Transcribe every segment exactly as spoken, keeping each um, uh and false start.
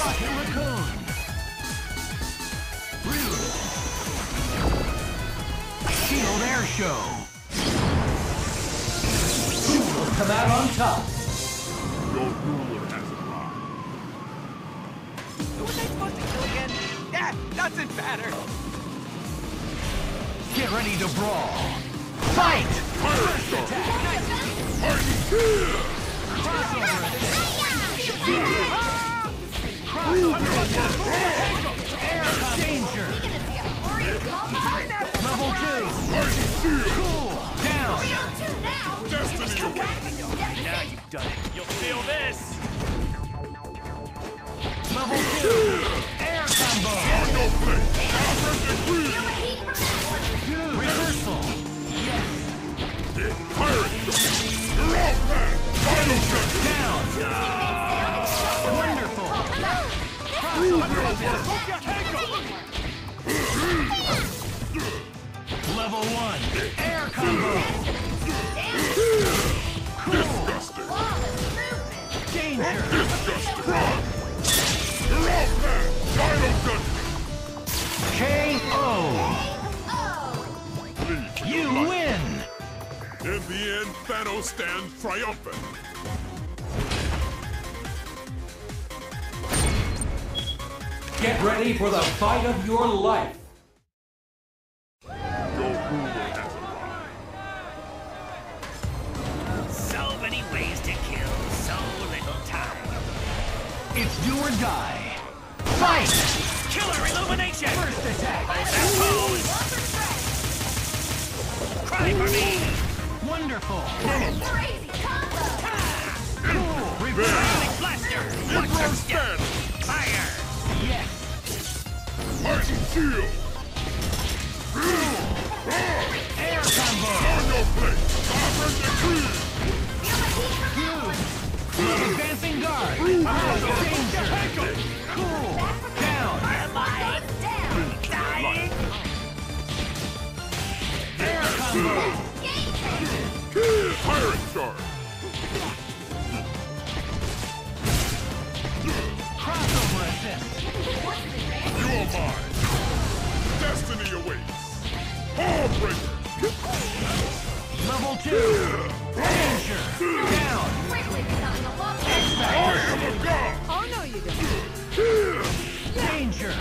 Rocket Raccoon. Rude. Shield Air Show. Who will come out on top? Your ruler has arrived. Who was I supposed to kill again? Yeah, doesn't matter. Get ready to brawl. Fight! First attack. Crossover Air Danger. Level two. Cool. Down. Destiny awaits. Now you've done it. You'll feel this. Level two. Air combo. On your place. Conquer degree. Reversal. Pirate. You're off, man. Final check. Down. Wonderful. Level one. Air combo. Disgusting. Danger. Disgusting. You're off, man. Final judgment. K O. Leave for You your life. win. In the end, Thanos stands triumphant. Get ready for the fight of your life. Your ruler has arrived. So many ways to kill so little time. It's do or die. Fight! Killer illumination! First attack. That pose! Cry for me! Wonderful. Cool! Reversal blaster! Watch your step! Fire! Yes. Mighty shield. Air combo. On your place. Conquer degree. Advancing guard. Danger. Cool. Down. Alive! Dying! Air combo. Pirate charge. Crossover assist. You are mine. Destiny awaits. Ballbreaker. Level two. Danger. Down. I am a god. Oh, no, you don't. Danger.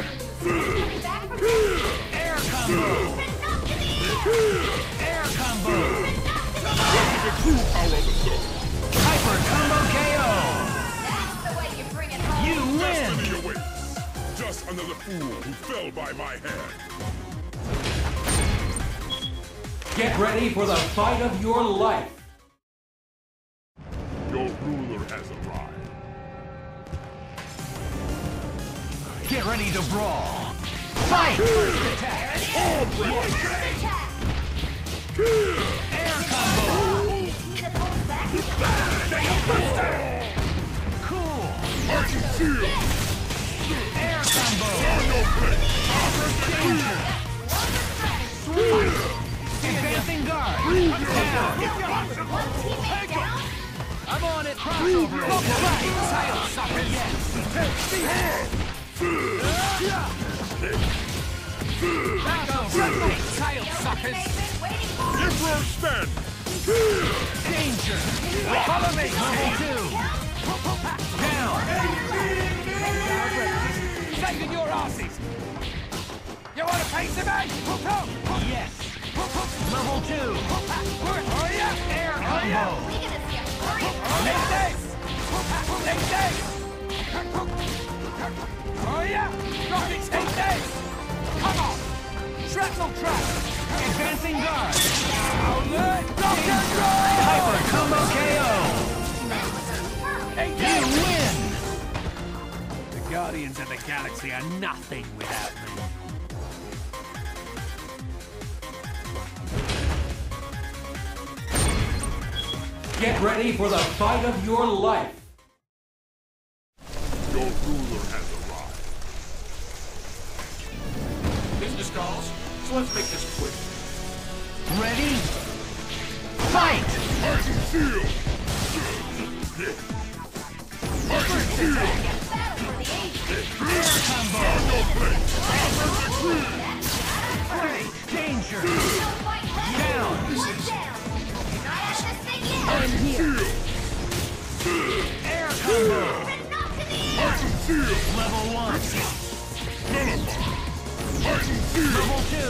Air combo. Air combo. The true power of the sun. Hyper combo K O. You win. Destiny awaits. Just another fool who fell by my hand. Get ready for the fight of your life. Your ruler has arrived. Get ready to brawl. Fight! First attack. Air combo. Cool. Mighty shield. Air combo. On your place. Danger. Sweet. Advancing guard. Down. I'm on it. Crossover. Right. Tail sucker. Yes. Crossover. Tail suckers. Emperor stand. Danger. Follow me. Level two. Down. Saving your asses. You want a piece of me? Yes. Level two. Are ya? Air combo. Take this. Take this. Are ya? Rocket, take this. Come on. Shrapnel trap. Advancing guard. Rocket roll. Hyper combo K O. You win. The Guardians of the Galaxy are nothing without me. Get ready for the fight of your life. Your ruler has arrived. Business calls, so let's make this quick. Ready? Fight! Mighty shield. Mighty shield. Great! Danger! Down! I'm here! Air combo! Level one! Level two!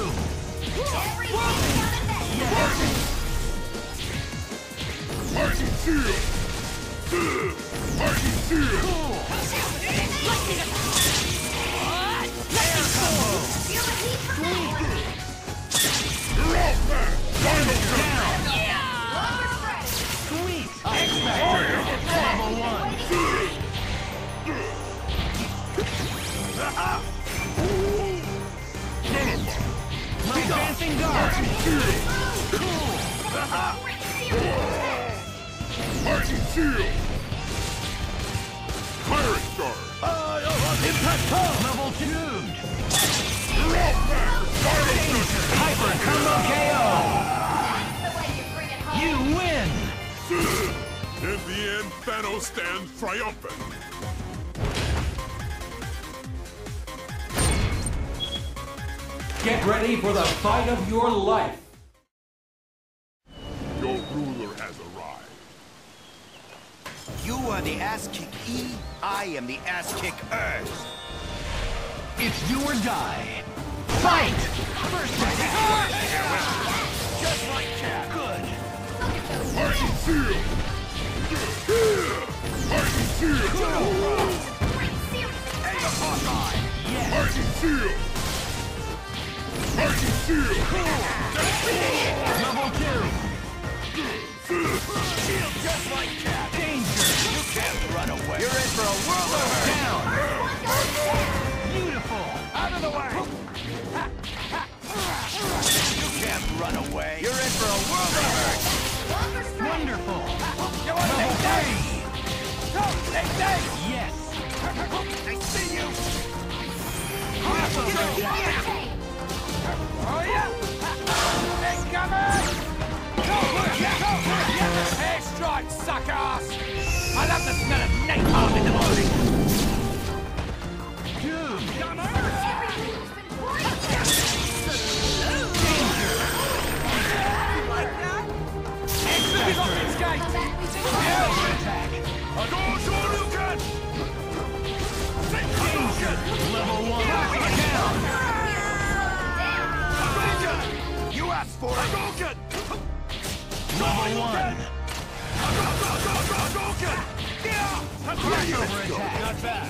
Yes! Cool! Air combo! Sweet! X-Factor! Level one! Advancing guard! Cool! Mighty shield! Pirate guard! Impact pole! Level two! Hyper combo K O! You win! In the end, Thanos stands triumphant. Get ready for the fight of your life. Your ruler has arrived. You are the ass-kick E, I am the ass-kick Earth. It's do or die. Fight! First attack! Just like Cap. Good! Mighty shield! Mighty shield! And the Hawkeye. Mighty shield! Mighty shield! Level two! Shield just like Cap. Danger! You can't run away. You're in for a world of hurt. Down! Beautiful! Out of the way. You can't run away. You're in for a world of hurt. Wonderful! You want to Level take that? three! Go, take that. Yes! I see you. Crossover attack! Oh, yeah. Incoming. Go, yeah, go, yeah. Airstrike, suckers. I love the smell of napalm in the morning. Dude! Like that? X-Factor! Counter attack! I go sure you can. Danger! Level one! Down! You asked for it. Hadouken! Level one! Hadouken! Yeah! Crossover attack! Not bad.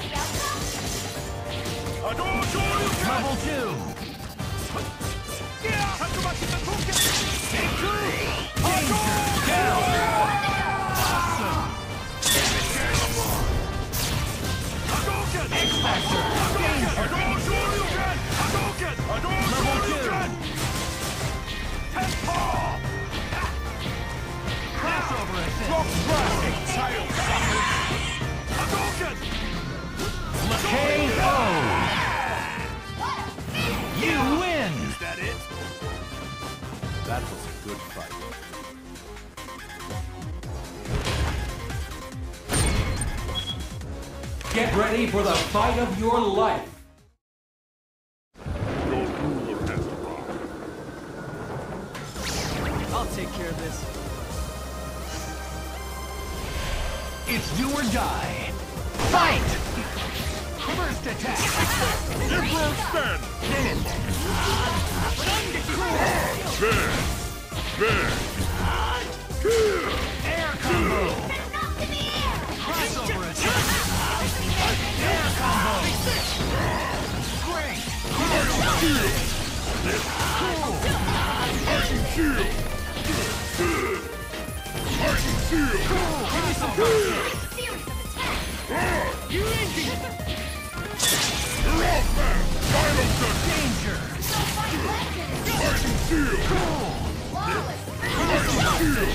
I don't sure you can. Level two! Yeah! Hadouken! Danger! Down! Awesome! Hadouken! X-Factor! Danger! I don't sure you can. Hadouken! I don't Level sure you two! can. Tempo! Crossover attack! Drop drastic tail suckers! Hadouken! K O! You win! Is that it? That was a good fight. Get ready for the fight of your life. Your ruler has arrived. I'll take care of this. It's do or die. Fight! First attack! Emperor stand! There! There! Air combo! Crossover attack! Air combo! Great! Cool! Mighty shield! Mighty shield! Give me some cover! You Final touch! Danger! Mighty shield! Cool! Mighty shield!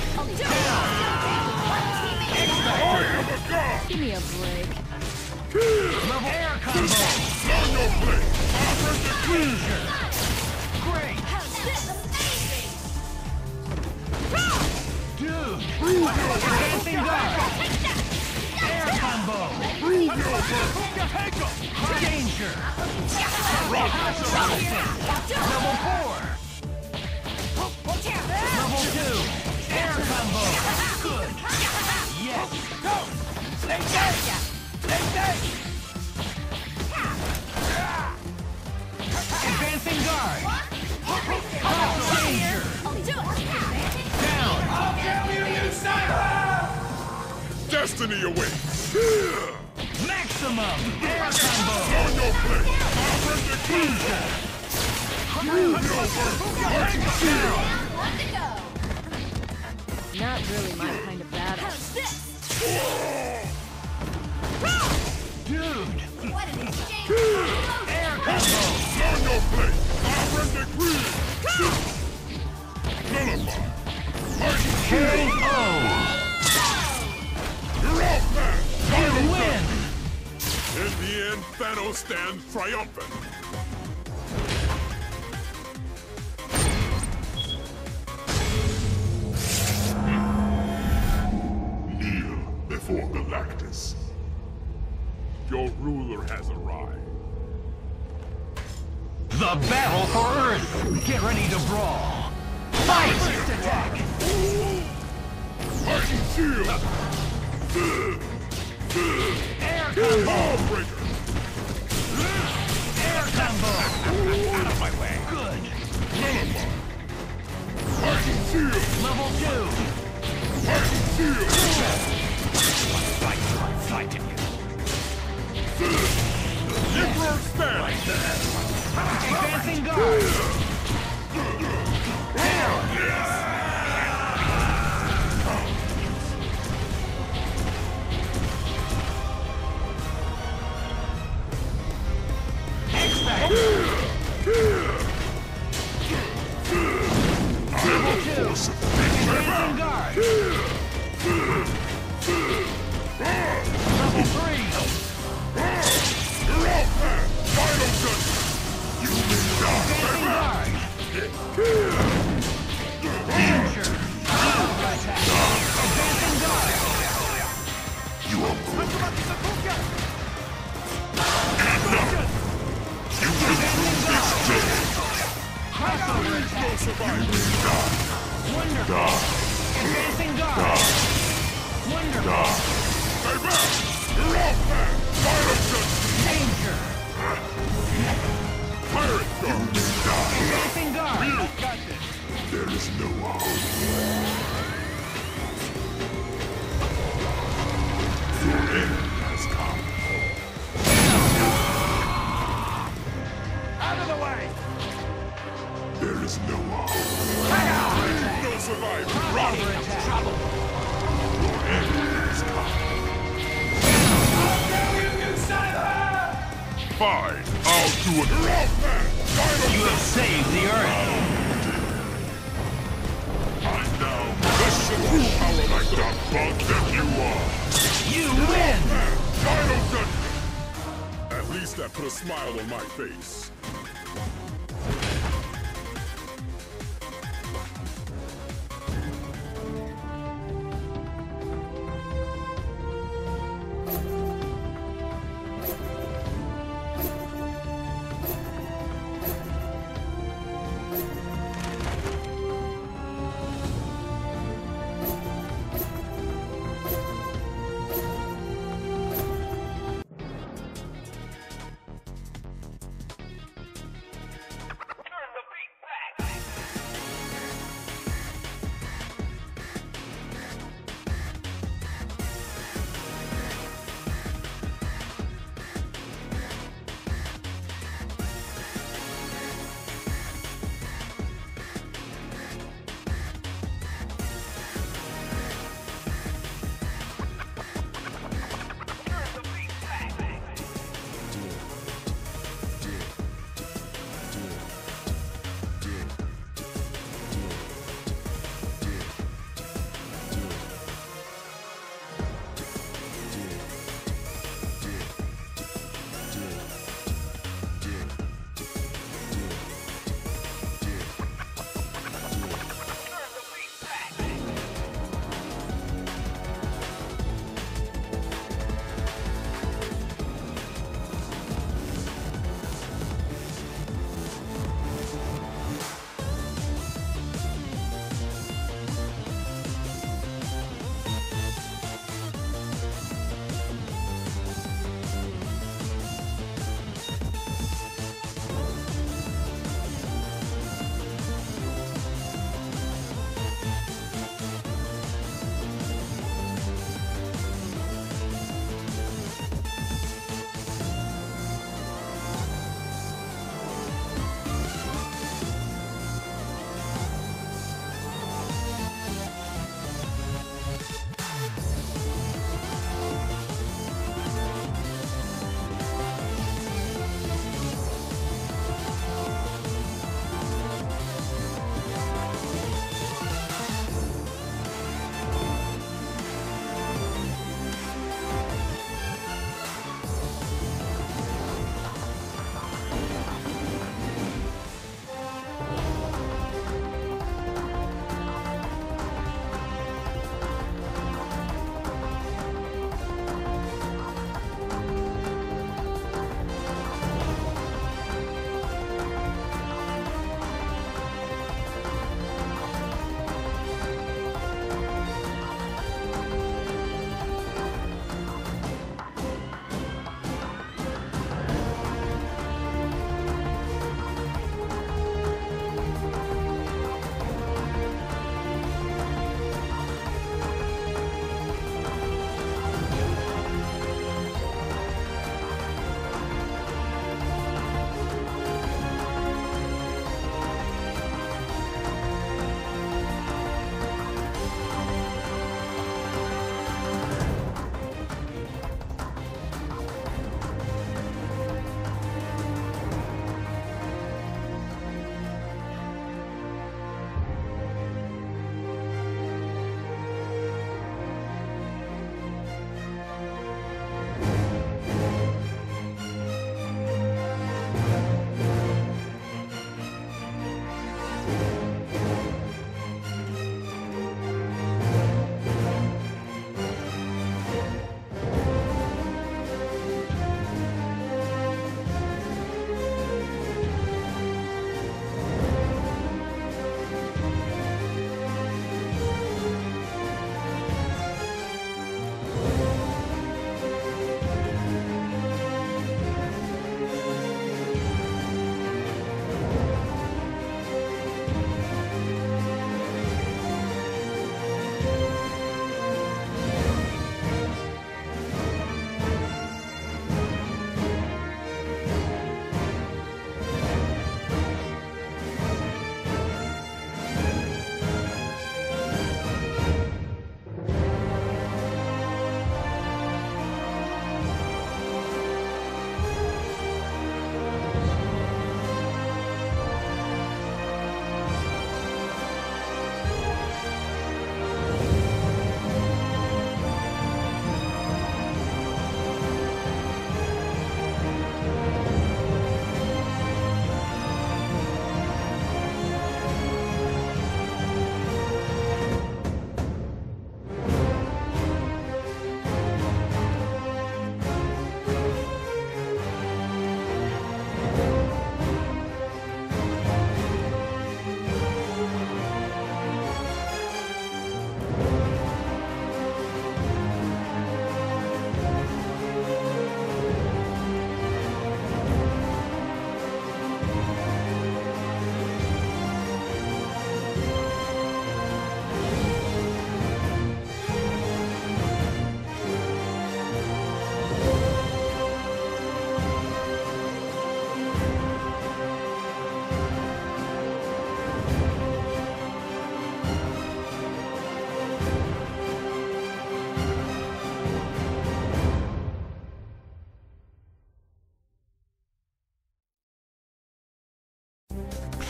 I am a god! Give me a break. Level air combo! On your plate! Offer the queen! Danger! Great! Dude! Advancing guard! Air combo! Prove your worth! Crossover Danger! Level four! Level two! Air combo! Good! Yes! Go! Stay safe! Stay safe! Advancing guard! Danger! Down! I'll kill you, you son of a... Destiny awaits! Maximum! Air combo! On your plate! Danger! Not really my kind of battle. Dude! Air combo! On your plate! Render green! Nullify! K O! You're off, man! You win! In the end, Thanos stands triumphant. Kneel before Galactus. Your ruler has arrived. The battle for Earth! Get ready to brawl! Fight! First attack! Mighty shield! Air combo! Breaker! Air combo! Out of my way! Good! Mighty shield! Level two! Mighty shield! Fight, fight, fight in you. Emperor stand! Advancing guard! Level two! Advancing guard! Level three! You're off, man! Final judgment! You will die! Advancing guard! Danger! Super attack! Advancing guard! You are broken. You will prove this day. Crossover attack! Wonderful! Die. Advancing guard! Die. Wonderful! Die. Stay back! You're off, man! Final judgment! Danger! Pirate guard! Die. Advancing guard! There is no hope. Your end has come. Out of the way! There is no hope. No survivor. Crossover attack! Your end has come. I'll kill you, you son of a... Fine. I'll do it. You're off, man! Final You have saved the Earth! I'm now the supreme power like the bug that you are. You win! Final judgment! At least that put a smile on my face.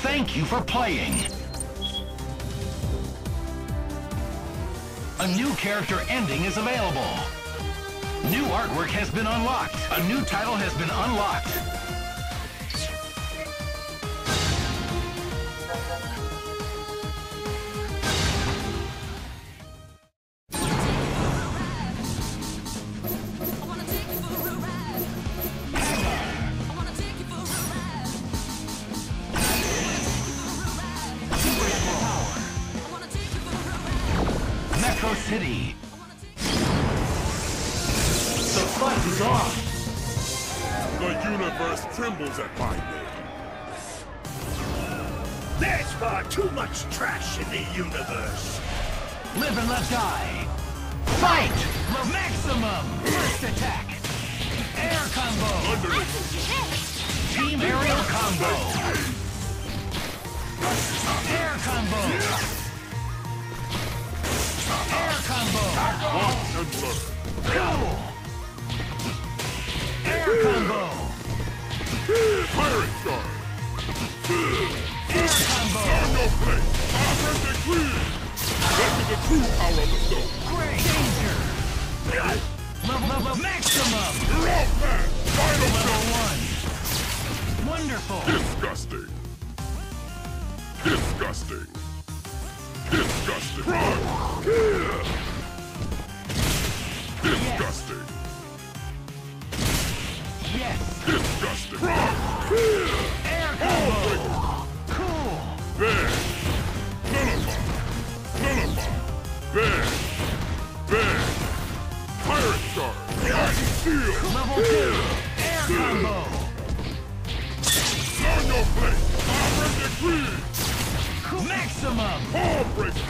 Thank you for playing. A new character ending is available. New artwork has been unlocked. A new title has been unlocked. Metro City. The fight is on! The universe trembles at my name. There's far too much trash in the universe. Live and let die. Fight! The maximum! First attack. Air combo. Team aerial combo. Air combo. Air combo. Watch and learn. Cool. Air combo. Pirate Guard. Air combo. On your place. Offensive clear. Get to the true power of the stone. Great danger. Level, level, maximum. You're off, man. Final Level stone. one. Wonderful. Disgusting. Disgusting. Disgusting. Run. Disgusting. Yes. Disgusting. Air combo. Cool. Bad. Nullify. Nullify. Bad. Bad. Pirate Guard. Icy Steel. Level two. Air combo. On your place. Offensive clear. Cool. Maximum. Ball breaker.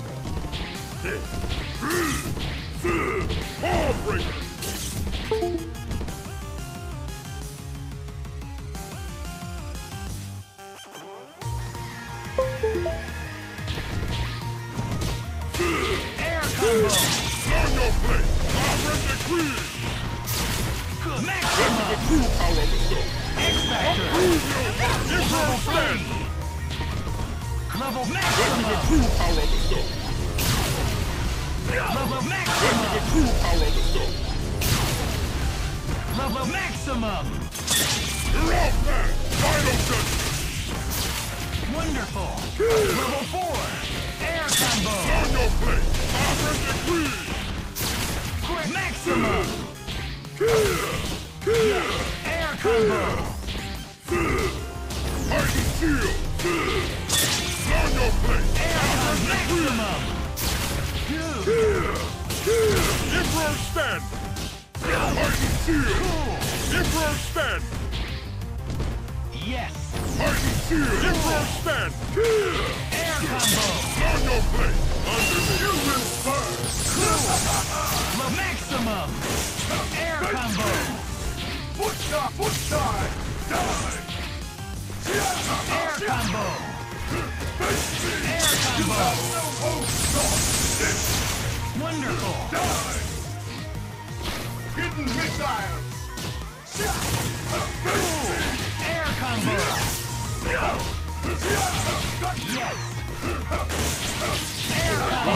Ball breaker. Air combo. On your place. Offensive clear. Maximum. The true power of the stone. X-Factor. Level three. Level The maximum. true power of the stone. Level The maximum. true power of the stone. Level maximum. You're off, man. Final judgment. Wonderful. Level four. Air combo. On your place. Offensive clear. Quick maximum. Air combo. Mighty Shield. On your place. Air combo. Maximum. Dude. Emperor stand. Mighty Shield. Cool. Emperor stand. Yes. Mighty Shield. Emperor stand. Air combo. On your place. Under the human fire. The maximum. Air combo. Foot shot, foot shot. Die. Air combo. Air combo. Wonderful. Die. Hidden missiles. Air combo. Yes. Air combo.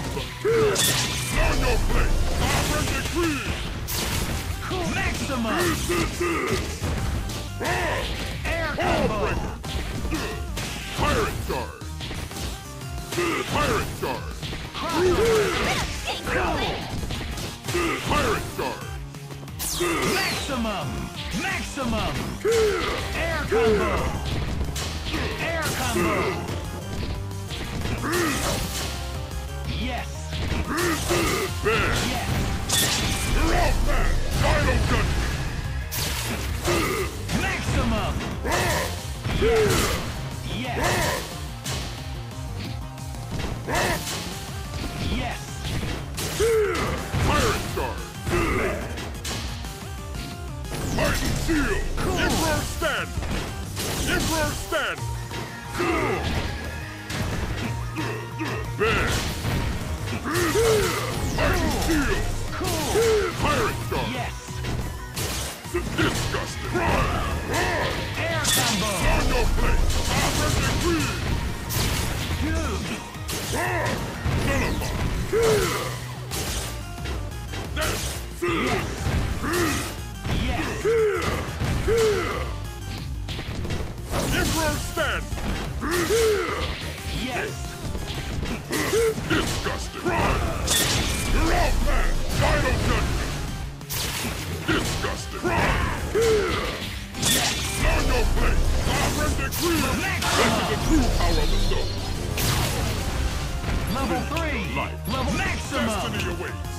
On your place. Offensive clear. Cool maximum. Air combo. Pirate Guard. Pirate Guard. Pirate Guard. Maximum. Maximum. Air combo. Air combo. Yes. Bad. Yes. You're off, man. Final judgment. Maximum. Yes. Yes. Pirate Guard. Mighty Shield. Emperor stand. Emperor stand. Bad. Mighty Shield. Pirate Guard. Yes. Disgusting. Air combo. On your place. Offensive Emperor stand! Yes. Disgusting! You're out, man! Final judgment! Disgusting! Learn your place! Sovereign decree! This is the true power of the stone! Level three. Life. Level maximum. Destiny awaits!